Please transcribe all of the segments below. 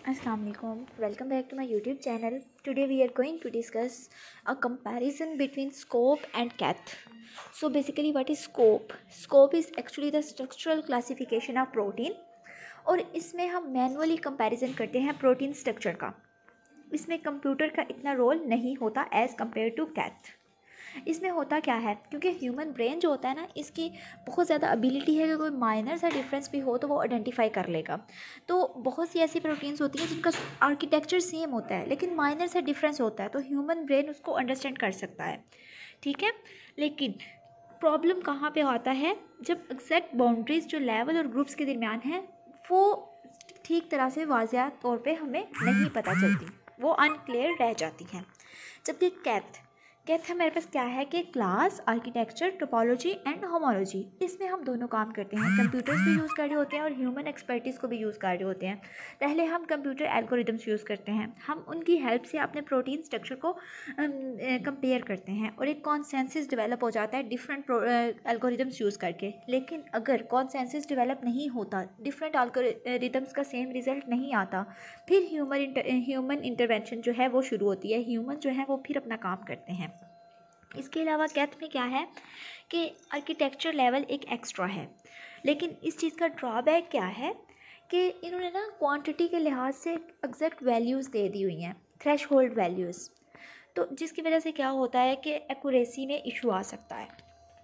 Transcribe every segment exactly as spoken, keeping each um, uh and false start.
Assalamu alaikum. Welcome back to my YouTube channel. Today we are going to discuss a comparison between scope and cath. So basically what is scope? Scope is actually the structural classification of protein और इसमें हम manually comparison करते हैं protein structure का. इसमें computer का इतना role नहीं होता एज़ कम्पेयर टू कैथ. इसमें होता क्या है, क्योंकि ह्यूमन ब्रेन जो होता है ना, इसकी बहुत ज़्यादा एबिलिटी है कि कोई माइनर सा डिफरेंस भी हो तो वो आइडेंटिफाई कर लेगा. तो बहुत सी ऐसी प्रोटीन्स होती हैं जिनका आर्किटेक्चर सेम होता है लेकिन माइनर सा डिफरेंस होता है, तो ह्यूमन ब्रेन उसको अंडरस्टैंड कर सकता है. ठीक है, लेकिन प्रॉब्लम कहाँ पे आता है, जब एग्जैक्ट बाउंड्रीज जो लेवल और ग्रुप्स के दरमियान है वो ठीक तरह से वाज़िया तौर पे हमें नहीं पता चलती, वो अनक्लियर रह जाती हैं. जबकि कैथ कैथ हमारे पास क्या है कि class, architecture, topology and homology, इसमें हम दोनों काम करते हैं. कंप्यूटर्स भी यूज़ कर रहे होते हैं और ह्यूमन एक्सपर्टीज़ को भी यूज़ कर रहे होते हैं. पहले हम कंप्यूटर एल्गोरिदम्स यूज़ करते हैं, हम उनकी हेल्प से अपने प्रोटीन स्ट्रक्चर को कंपेयर करते हैं और एक कॉन्सेंसस डेवलप हो जाता है डिफरेंट एल्गोरिदम्स यूज़ करके. लेकिन अगर कॉन्सेंसस डेवलप नहीं होता, डिफरेंट एल्गोरिदम्स का सेम रिजल्ट नहीं आता, फिर ह्यूमन ह्यूमन इंटरवेंशन जो है वो शुरू होती है. ह्यूमन जो है वो फिर अपना काम करते हैं. इसके अलावा कैथ में क्या है कि आर्किटेक्चर लेवल एक एक्स्ट्रा है, लेकिन इस चीज़ का ड्रॉबैक क्या है कि इन्होंने ना क्वांटिटी के लिहाज से एग्जैक्ट वैल्यूज़ दे दी हुई हैं, थ्रेश होल्ड वैल्यूज़, तो जिसकी वजह से क्या होता है कि एक्यूरेसी में इशू आ सकता है.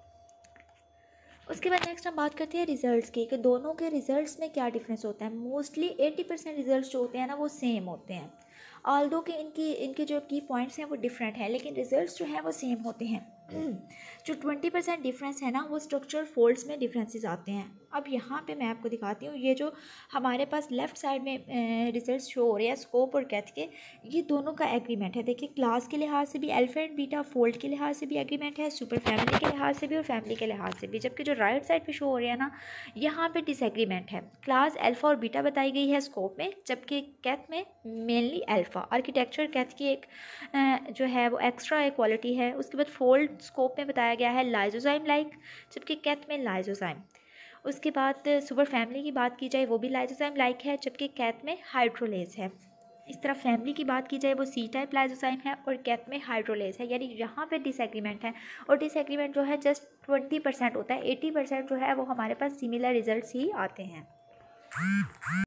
उसके बाद नेक्स्ट हम बात करते हैं रिज़ल्ट्स की, कि दोनों के रिज़ल्ट्स में क्या डिफरेंस होता है. मोस्टली एटी परसेंट रिज़ल्ट्स जो होते हैं ना वो सेम होते हैं, ऑल्दो कि इनकी इनके जो की पॉइंट्स हैं वो डिफरेंट हैं, लेकिन रिजल्ट्स जो हैं वो सेम होते हैं. जो ट्वेंटी परसेंट डिफरेंस है ना वो स्ट्रक्चरल फोल्ड्स में डिफरेंसेस आते हैं. अब यहाँ पे मैं आपको दिखाती हूँ, ये जो हमारे पास लेफ़्ट साइड में रिजल्ट्स शो हो रहे हैं स्कोप और कैथ के, ये दोनों का एग्रीमेंट है. देखिए, क्लास के लिहाज से भी अल्फा एंड बीटा, फोल्ड के लिहाज से भी एग्रीमेंट है, सुपर फैमिली के लिहाज से भी और फैमिली के लिहाज से भी. जबकि जो राइट साइड पे शो हो रहे हैं ना, यहाँ पे डिसएग्रीमेंट है. क्लास अल्फा और बीटा बताई गई है स्कोप में, जबकि कैथ में मेनली अल्फा. आर्किटेक्चर कैथ की एक जो है वो एक्स्ट्रा इक्वालिटी है. उसके बाद फोल्ड स्कोप में बताया गया है लाइजोजाइम लाइक, जबकि कैथ में लाइजोजाइम. उसके बाद सुपर फैमिली की बात की जाए वो भी लाइजोजाइम लाइक है, जबकि कैथ में हाइड्रोलेज है. इस तरह फैमिली की बात की जाए वो सी टाइप लाइजोजाइम है और कैथ में हाइड्रोलेज है. यानी यहाँ पे डिसएग्रीमेंट है, और डिसएग्रीमेंट जो है जस्ट ट्वेंटी परसेंट होता है. एटी परसेंट जो है वो हमारे पास सिमिलर रिजल्ट्स ही आते हैं.